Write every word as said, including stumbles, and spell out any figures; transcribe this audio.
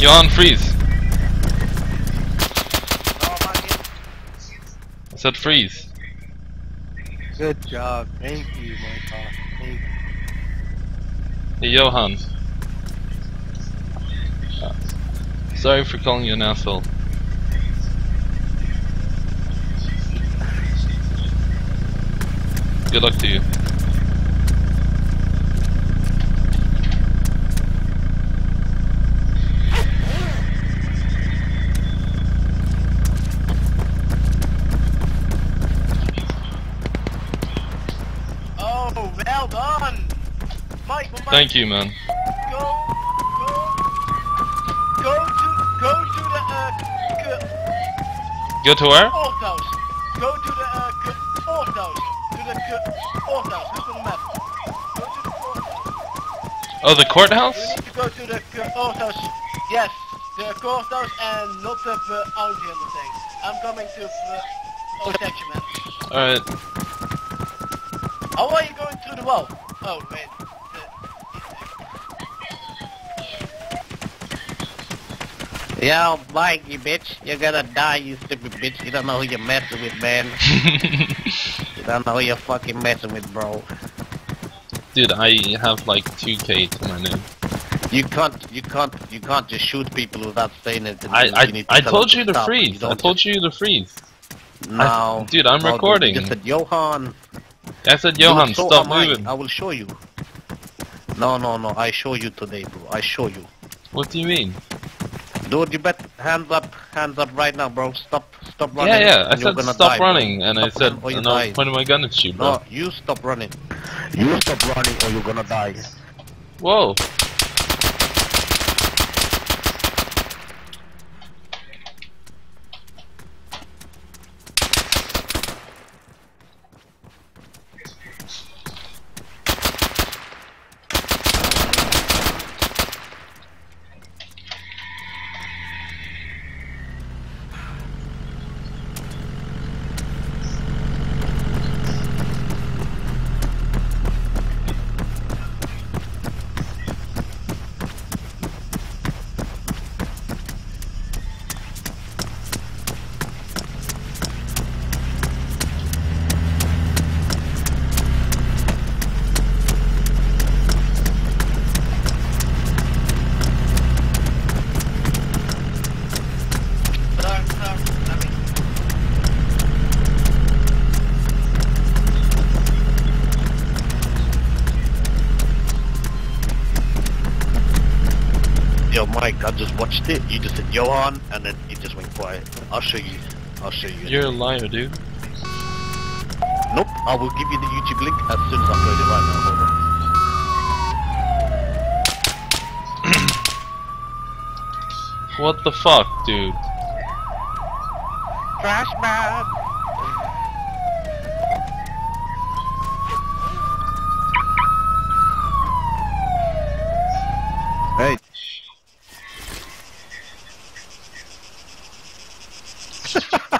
Johan, freeze. I said freeze. Good job. Thank you, my God. Thank you. Hey, Johan. Uh, sorry for calling you an asshole. Good luck to you. Oh, well done! Mike, Mike, Thank you, man. Go, go, go to, go to the, uh, Go to where? courthouse. Go to the, uh, courthouse. To the courthouse. Look on the map. Go to the courthouse. Oh, the courthouse? You need to go to the courthouse. Yes, the courthouse and not the uh, Auntien thing. I'm coming to uh, oh, section, man. Alright. How are you going through the wall? Oh, wait. Yo, Mike, you bitch. You're gonna die, you stupid bitch. You don't know who you're messing with, man. You don't know who you're fucking messing with, bro. Dude, I have like two K to my name. You can't, you can't, you can't just shoot people without saying it. I I, you need to I tell told them you to stop. freeze. You I don't told just- you to freeze. No. I, dude, I'm No, recording. You just said, Johan. I said, Johan, So stop am I. moving. I will show you. No, no, no. I show you today, bro. I show you. What do you mean? Dude, you bet. Hands up, hands up right now, bro. Stop, stop running. Yeah, yeah. I and you're said gonna stop die, bro. running, and I Stop said, running or you and I was die. pointing my gun at you, bro. No, you stop running. You stop running or you're gonna die. Whoa. Yo, Mike, I just watched it. You just said Johan, and then it just went quiet. I'll show you. I'll show you. You're a liar, dude. Nope. I will give you the YouTube link as soon as I upload it right now. Hold on. What the fuck, dude? Trash man. Hey.